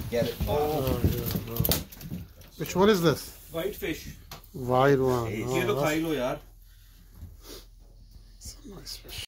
get it. Oh, yeah, no. Which one is this? Whitefish. White one. ये तो खाई लो यार. Nice fish.